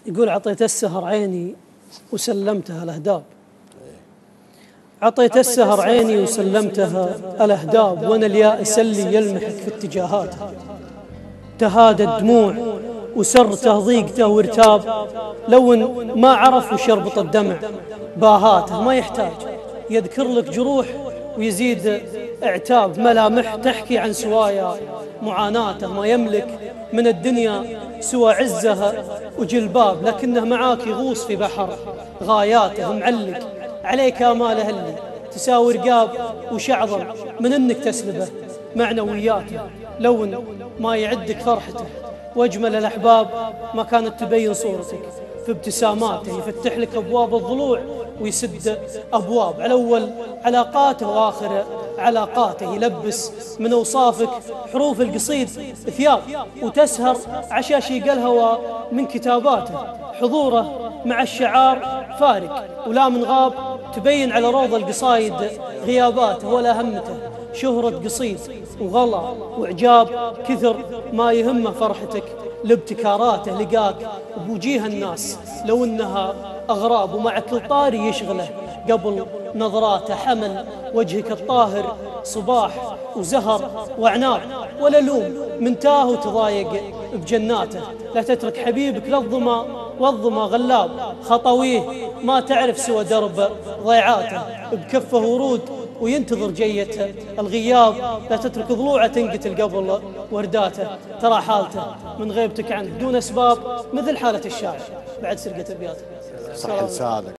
يقول عطيت السهر عيني وسلمتها الأهداب. عطيت السهر عيني وسلمتها الأهداب، وأنا اليائس اللي يلمحك في اتجاهاتها. تهادت دموع وسرته ضيقته وارتاب، لو ما عرف وش يربط الدمع باهاته. ما يحتاج يذكر لك جروح ويزيد اعتاب، ملامح تحكي عن سوايا معاناته. ما يملك من الدنيا سوى عزها وجلباب، لكنه معاك يغوص في بحر غاياته. معلق عليك آماله اللي تساوي رقاب وشعظم من انك تسلبه معنوياته. لو ما يعدك فرحته واجمل الاحباب، ما كانت تبين صورتك في ابتساماته. يفتح لك ابواب الضلوع ويسد ابواب على اول علاقاته واخر علاقاته. يلبس من اوصافك حروف القصيد ثياب، وتسهر عشاشيق الهوى من كتاباته. حضوره مع الشعار فارق، ولا من غاب تبين على روض القصايد غياباته. ولا همته شهرة قصيد وغلا وإعجاب، كثر ما يهمه فرحتك لابتكاراته. لقاك بوجيه الناس لو إنها أغراب، ومع كل طاري يشغله قبل نظراته. حمل وجهك الطاهر صباح وزهر وعناب، ولا لوم من تاه وتضايق بجناته. لا تترك حبيبك للظما والظما غلاب، خطويه ما تعرف سوى درب ضيعاته. بكفه ورود وينتظر جية الغياب، لا تترك ضلوعه تنقتل قبل ورداته. ترى حالته من غيبتك عنه دون أسباب مثل حالة الشاعر بعد سرقة أبياته. صح لسانك.